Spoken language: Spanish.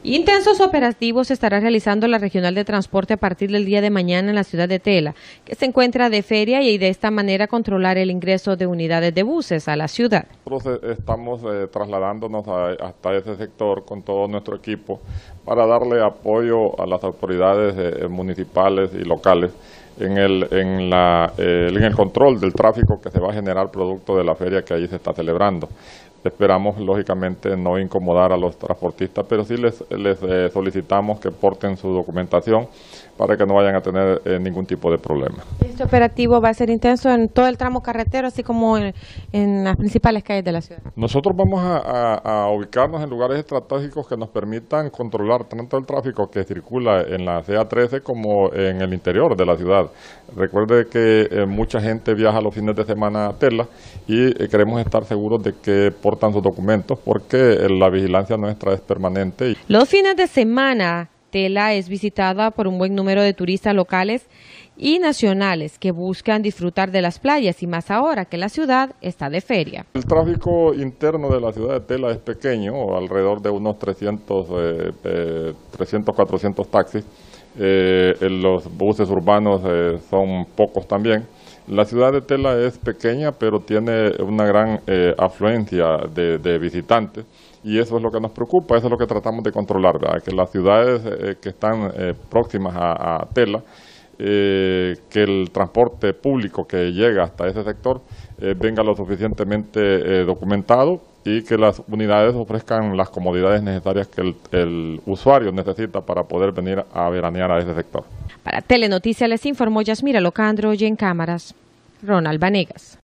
Intensos operativos se estará realizando la Regional de Transporte a partir del día de mañana en la ciudad de Tela, que se encuentra de feria y de esta manera controlar el ingreso de unidades de buses a la ciudad. Nosotros estamos trasladándonos hasta ese sector con todo nuestro equipo para darle apoyo a las autoridades municipales y locales en el control del tráfico que se va a generar producto de la feria que allí se está celebrando. Esperamos, lógicamente, no incomodar a los transportistas, pero sí les solicitamos que porten su documentación para que no vayan a tener ningún tipo de problema. Este operativo va a ser intenso en todo el tramo carretero, así como en las principales calles de la ciudad. Nosotros vamos a ubicarnos en lugares estratégicos que nos permitan controlar tanto el tráfico que circula en la CA13 como en el interior de la ciudad. Recuerde que mucha gente viaja los fines de semana a Tela y queremos estar seguros de que portan sus documentos porque la vigilancia nuestra es permanente. Los fines de semana, Tela es visitada por un buen número de turistas locales y nacionales que buscan disfrutar de las playas y más ahora que la ciudad está de feria. El tráfico interno de la ciudad de Tela es pequeño, alrededor de unos 300, 400 taxis. Los buses urbanos son pocos también. La ciudad de Tela es pequeña, pero tiene una gran afluencia de visitantes y eso es lo que nos preocupa, eso es lo que tratamos de controlar, ¿verdad? Que las ciudades que están próximas a Tela, que el transporte público que llega hasta ese sector venga lo suficientemente documentado y que las unidades ofrezcan las comodidades necesarias que el usuario necesita para poder venir a veranear a ese sector. Para Telenoticias les informó Yasmira Locandro y en cámaras, Ronald Vanegas.